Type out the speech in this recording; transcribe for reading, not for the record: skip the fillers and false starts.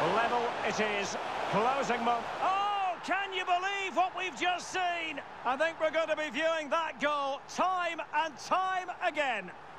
Level it is. Closing moment. Oh, can you believe what we've just seen? I think we're going to be viewing that goal time and time again.